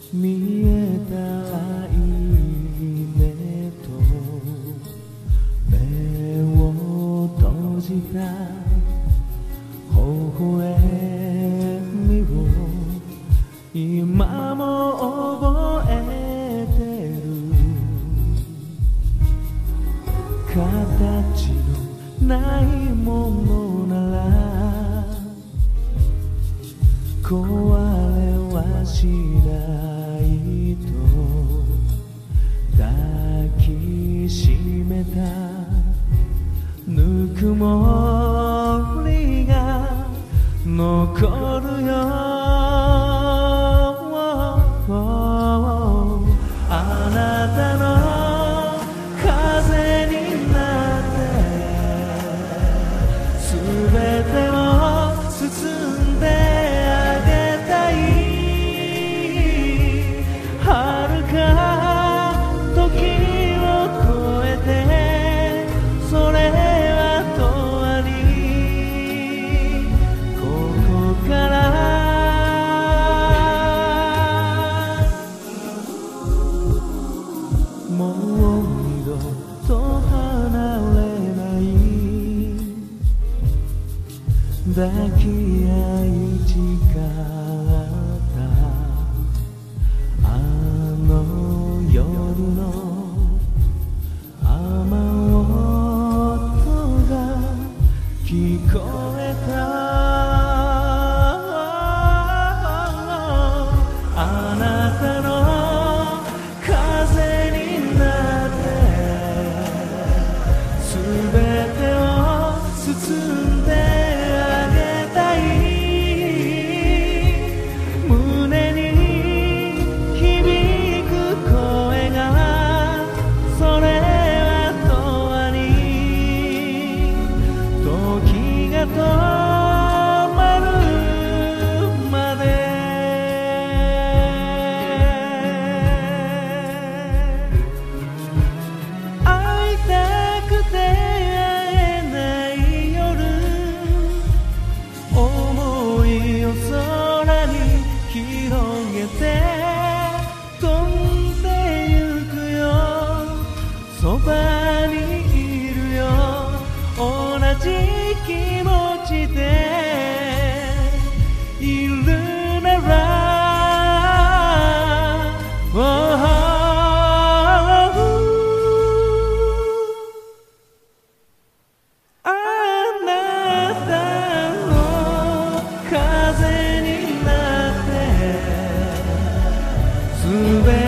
見えたらいいねと目を閉じた微笑みを今も覚えてる。形のないものなら壊れはしないと抱きしめたぬくもりが残るよ。あなたの風になって全てを包んであげたい。遥か時を越えてそれは永遠にここからもう二度と離れない抱き合い誓ったあの夜の雨音が聞こえた。あなたの風になって全てを包んであげたい。胸に響く声がそれは永遠に時が止まるまで。会いたくて会えない夜思いを空に広げて飛んでゆくよ。そばにいるよ同じ気持ちでいるならあなたの風になって全